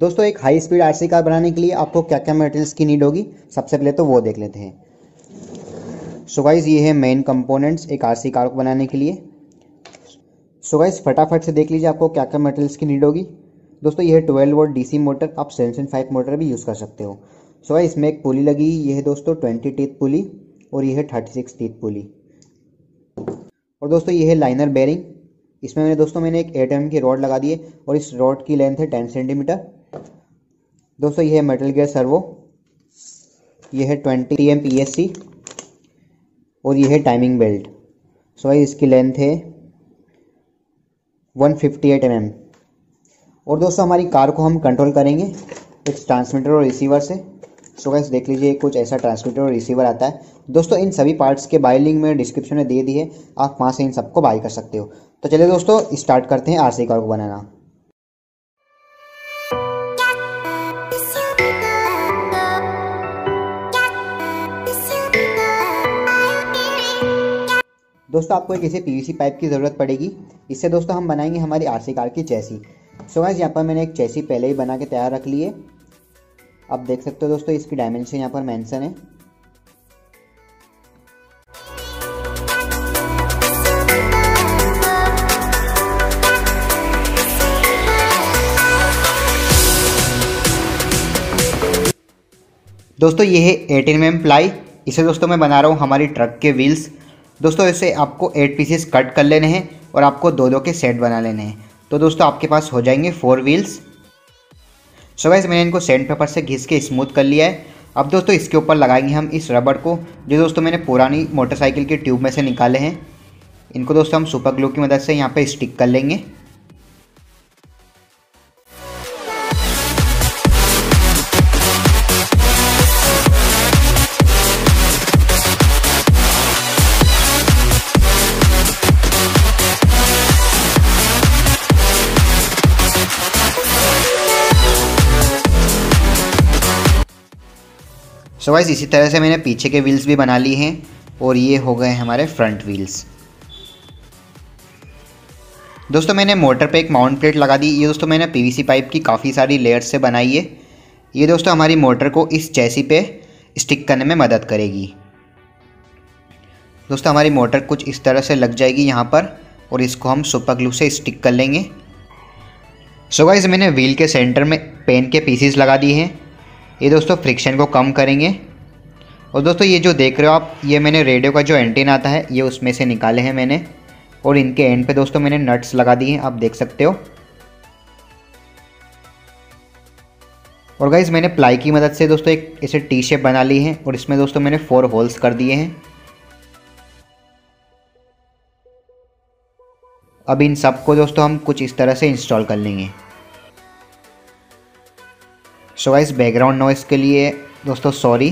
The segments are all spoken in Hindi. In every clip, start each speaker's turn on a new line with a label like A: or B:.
A: दोस्तों एक हाई स्पीड आरसी कार बनाने के लिए आपको क्या क्या मटेरियल्स की नीड होगी, सबसे पहले तो वो देख लेते हैं। सो गाइस ये है मेन कंपोनेंट्स एक आरसी कार को बनाने के लिए। सो गाइस फटाफट से देख लीजिए आपको क्या क्या मटेरियल्स की नीड होगी। दोस्तों ये है 12 वोल्ट डीसी मोटर, आप 775 मोटर भी यूज़ कर सकते हो। सो गाइस इसमें एक पुली लगी, ये है दोस्तों 20 टीथ पुली और ये है 36 टीथ पुली। और दोस्तों ये है लाइनर बेरिंग, इसमें मैंने एक 8 mm की रॉड लगा दी है और इस रॉड की लेंथ है 10 सेंटीमीटर। दोस्तों ये है मेटल गियर सर्वो, ये है 20 TM PSC और ये है टाइमिंग बेल्ट। सो गाइस इसकी लेंथ है 158 mm। और दोस्तों हमारी कार को हम कंट्रोल करेंगे एक ट्रांसमीटर और रिसीवर से। सो गाइस देख लीजिए कुछ ऐसा ट्रांसमीटर और रिसीवर आता है। दोस्तों इन सभी पार्ट्स के बाय लिंक मैंने डिस्क्रिप्शन में दे दी है, आप वहाँ से इन सबको बाय कर सकते हो। तो चलिए दोस्तों स्टार्ट करते हैं आरसी कार को बनाना। दोस्तों आपको एक ऐसे पीवीसी पाइप की ज़रूरत पड़ेगी, इससे दोस्तों हम बनाएंगे हमारी आरसी कार की चैसी। सो गाइस यहाँ पर मैंने एक चैसी पहले ही बना के तैयार रख ली है। आप देख सकते हो दोस्तों इसकी डायमेंशन यहाँ पर मेंशन है। दोस्तों ये है 18 mm प्लाई, इसे दोस्तों मैं बना रहा हूँ हमारी ट्रक के व्हील्स। दोस्तों इसे आपको 8 पीसेस कट कर लेने हैं और आपको 2-2 के सेट बना लेने हैं। तो दोस्तों आपके पास हो जाएंगे 4 व्हील्स। सो गाइस मैंने इनको सैंड पेपर से घिस के स्मूथ कर लिया है। अब दोस्तों इसके ऊपर लगाएंगे हम इस रबड़ को, जो दोस्तों मैंने पुरानी मोटरसाइकिल के ट्यूब में से निकाले हैं। इनको दोस्तों हम सुपर ग्लू की मदद से यहाँ पे स्टिक कर लेंगे। सो गाइस इसी तरह से मैंने पीछे के व्हील्स भी बना लिए हैं और ये हो गए हमारे फ्रंट व्हील्स। दोस्तों मैंने मोटर पे एक माउंट प्लेट लगा दी, ये दोस्तों मैंने पीवीसी पाइप की काफ़ी सारी लेयर्स से बनाई है। ये दोस्तों हमारी मोटर को इस चैसी पे स्टिक करने में मदद करेगी। दोस्तों हमारी मोटर कुछ इस तरह से लग जाएगी यहाँ पर और इसको हम सुपर ग्लू से स्टिक कर लेंगे। सो गाइस मैंने व्हील के सेंटर में पेन के पीसीस लगा दिए हैं, ये दोस्तों फ्रिक्शन को कम करेंगे। और दोस्तों ये जो देख रहे हो आप, ये मैंने रेडियो का जो एंटीना आता है ये उसमें से निकाले हैं मैंने, और इनके एंड पे दोस्तों मैंने नट्स लगा दिए हैं, आप देख सकते हो। और गाइस मैंने प्लाई की मदद से दोस्तों एक ऐसे टी शेप बना ली है और इसमें दोस्तों मैंने 4 होल्स कर दिए हैं। अब इन सबको दोस्तों हम कुछ इस तरह से इंस्टॉल कर लेंगे। सो गाइस बैकग्राउंड नॉइस के लिए दोस्तों सॉरी।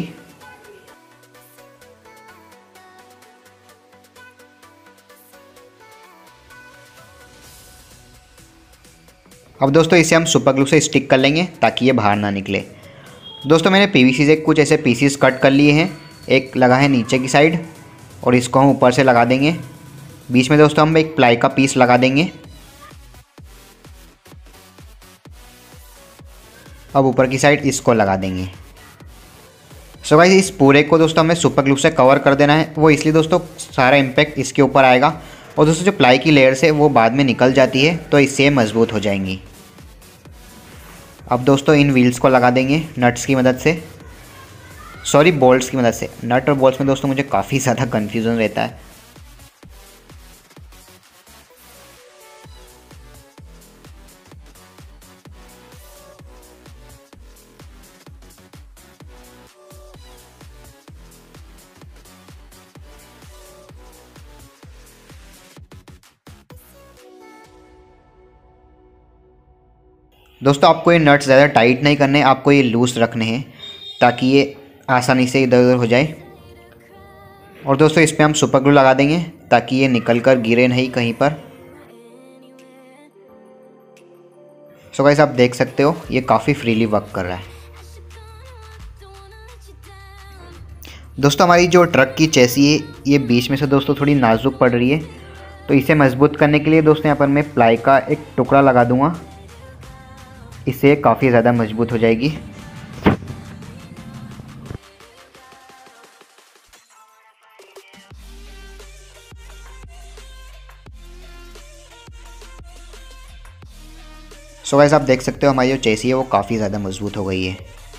A: अब दोस्तों इसे हम सुपर ग्लू से स्टिक कर लेंगे ताकि ये बाहर ना निकले। दोस्तों मैंने पीवीसी से कुछ ऐसे पीसीस कट कर लिए हैं, एक लगा है नीचे की साइड और इसको हम ऊपर से लगा देंगे। बीच में दोस्तों हम एक प्लाई का पीस लगा देंगे। अब ऊपर की साइड इसको लगा देंगे। सो गाइस इस पूरे को दोस्तों हमें सुपर ग्लू से कवर कर देना है, वो इसलिए दोस्तों सारा इम्पैक्ट इसके ऊपर आएगा और दोस्तों जो प्लाई की लेयर्स है वो बाद में निकल जाती है तो इससे मजबूत हो जाएंगी। अब दोस्तों इन व्हील्स को लगा देंगे नट्स की मदद से, सॉरी बोल्ट्स की मदद से। नट और बोल्ट्स में दोस्तों मुझे काफ़ी ज़्यादा कन्फ्यूज़न रहता है। दोस्तों आपको ये नट्स ज़्यादा टाइट नहीं करने, आपको ये लूज रखने हैं ताकि ये आसानी से इधर उधर हो जाए। और दोस्तों इस पर हम सुपर ग्लू लगा देंगे ताकि ये निकल कर गिरे नहीं कहीं पर। सो गाइस आप देख सकते हो ये काफ़ी फ्रीली वर्क कर रहा है। दोस्तों हमारी जो ट्रक की चैसी है ये बीच में से दोस्तों थोड़ी नाजुक पड़ रही है, तो इसे मजबूत करने के लिए दोस्तों यहाँ पर मैं प्लाई का एक टुकड़ा लगा दूंगा। इससे काफ़ी ज़्यादा मजबूत हो जाएगी। सो गाइस आप देख सकते हो हमारी जो चेसी है वो काफ़ी ज़्यादा मजबूत हो गई है।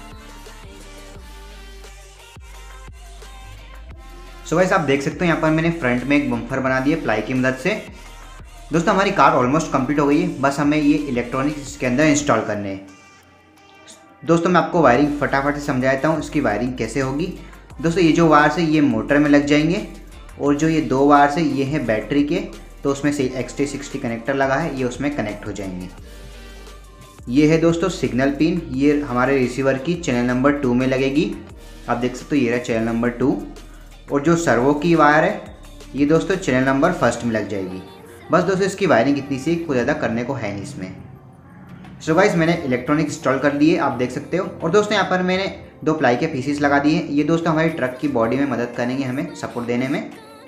A: सो गाइस आप देख सकते हो यहाँ पर मैंने फ्रंट में एक बम्पर बना दिया प्लाई की मदद से। दोस्तों हमारी कार ऑलमोस्ट कंप्लीट हो गई है, बस हमें ये इलेक्ट्रॉनिक्स इसके अंदर इंस्टॉल करने हैं। दोस्तों मैं आपको वायरिंग फटाफट से समझा देता हूँ इसकी वायरिंग कैसे होगी। दोस्तों ये जो वायर्स है ये मोटर में लग जाएंगे और जो ये 2 वायर्स है ये हैं बैटरी के, तो उसमें से XT60 कनेक्टर लगा है, ये उसमें कनेक्ट हो जाएंगे। ये है दोस्तों सिग्नल पिन, ये हमारे रिसीवर की चैनल नंबर 2 में लगेगी। आप देख सकते हो ये रहा चैनल नंबर 2। और जो सर्वो की वायर है ये दोस्तों चैनल नंबर 1 में लग जाएगी। बस दोस्तों इसकी वायरिंग इतनी सी, कोई ज़्यादा करने को है नहीं इसमें। सो गाइस मैंने इलेक्ट्रॉनिक इंस्टॉल कर लिए, आप देख सकते हो। और दोस्तों यहाँ पर मैंने 2 प्लाई के पीसीस लगा दिए हैं, ये दोस्तों हमारी ट्रक की बॉडी में मदद करेंगे हमें सपोर्ट देने में।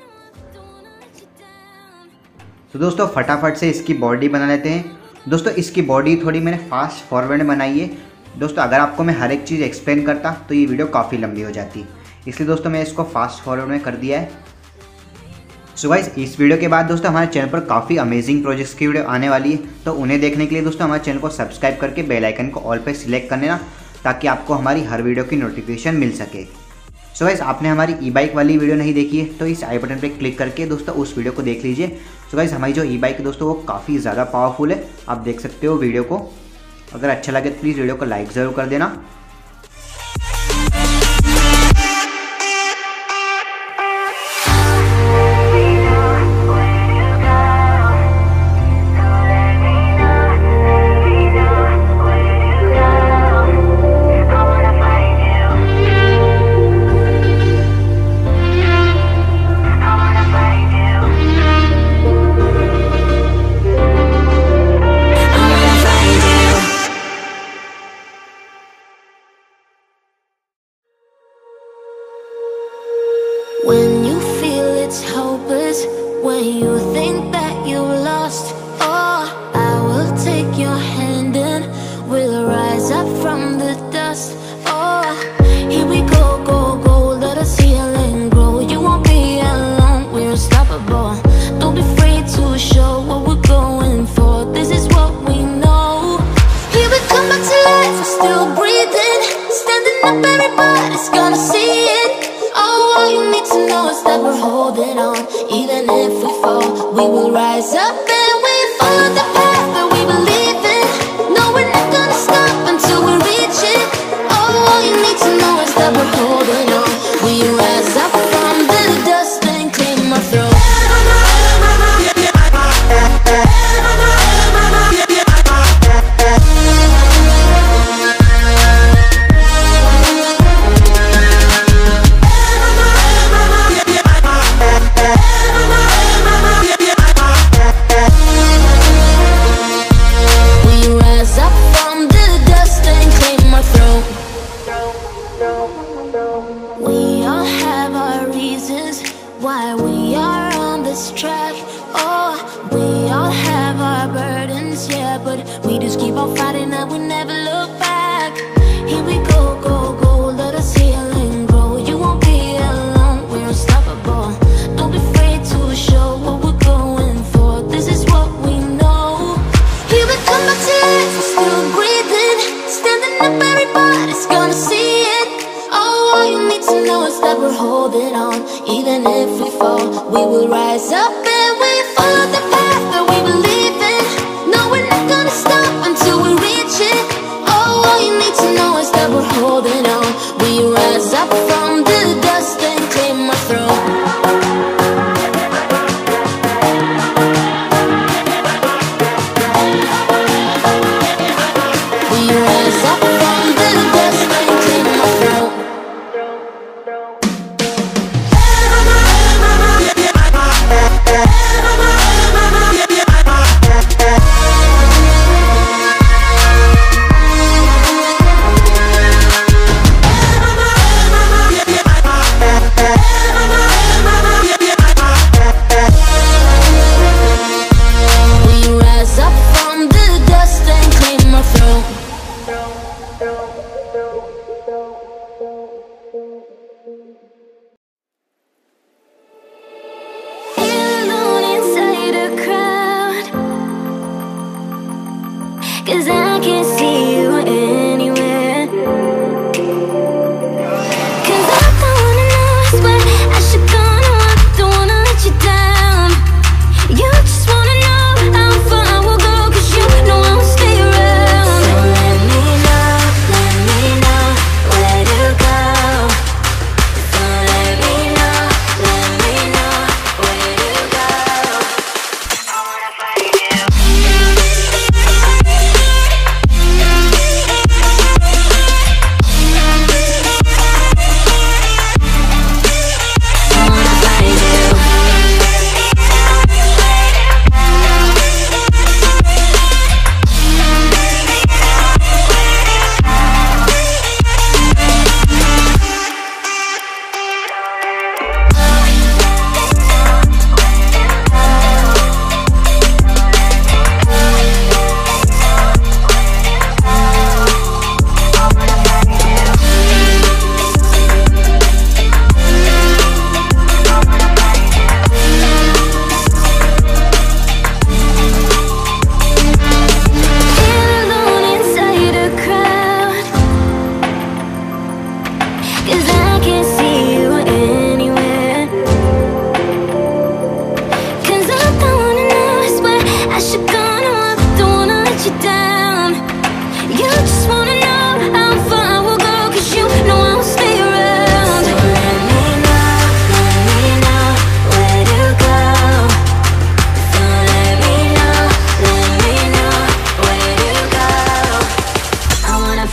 A: तो दोस्तों फटाफट से इसकी बॉडी बना लेते हैं। दोस्तों इसकी बॉडी थोड़ी मैंने फास्ट फॉरवर्ड में बनाई है। दोस्तों अगर आपको मैं हर एक चीज़ एक्सप्लेन करता तो ये वीडियो काफ़ी लंबी हो जाती, इसलिए दोस्तों मैं इसको फास्ट फॉरवर्ड में कर दिया है। सो गाइस इस वीडियो के बाद दोस्तों हमारे चैनल पर काफ़ी अमेजिंग प्रोजेक्ट्स की वीडियो आने वाली है, तो उन्हें देखने के लिए दोस्तों हमारे चैनल को सब्सक्राइब करके बेल आइकन को ऑल पे सिलेक्ट कर लेना, ताकि आपको हमारी हर वीडियो की नोटिफिकेशन मिल सके। सो गाइस आपने हमारी ई बाइक वाली वीडियो नहीं देखी है तो इस आई बटन पर क्लिक करके दोस्तों उस वीडियो को देख लीजिए। सो गाइस हमारी जो ई बाइक है दोस्तों वो काफ़ी ज़्यादा पावरफुल है, आप देख सकते हो वीडियो को। अगर अच्छा लगे तो प्लीज़ वीडियो को लाइक ज़रूर कर देना।
B: When you feel it's hopeless, when you think that you lost, oh, I will take your hand and we'll rise up from the dust. Oh, here we go, go, go, let us heal and grow. You won't be alone, we're unstoppable. Don't be afraid to show what we're going for. This is what we know. Here we come back to life, we're still breathing, standing up, everybody's gonna see it. All you need to know is that we're holding on. Even if we fall, we will rise up and we follow the path that we believe in. No, we're not gonna stop until we reach it. All you need to know is that we're holding on. We rise up from the dust and claim our throne. Why we are on this track. Oh, we all have our burdens, yeah, but we just keep on fighting and we never look back. Here we go, go, go, let us heal and grow. You won't be alone, we're unstoppable. Don't be afraid to show what we're going for. This is what we know. Here we come back to life, we're still breathing, standing up, everybody's gonna see it. All you need to know is that we're holding on. Even if we fall, we will rise up and we follow the path that we believe in. No, we're not gonna stop until we reach it. All you need to know is that we're holding on. We rise up from the dust and claim our throne. We rise up from the dust and claim our throne. Yeah.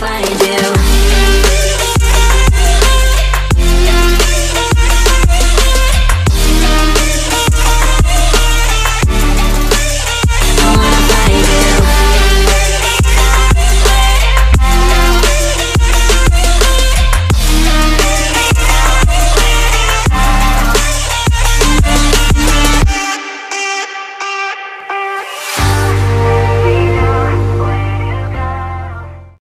B: find you.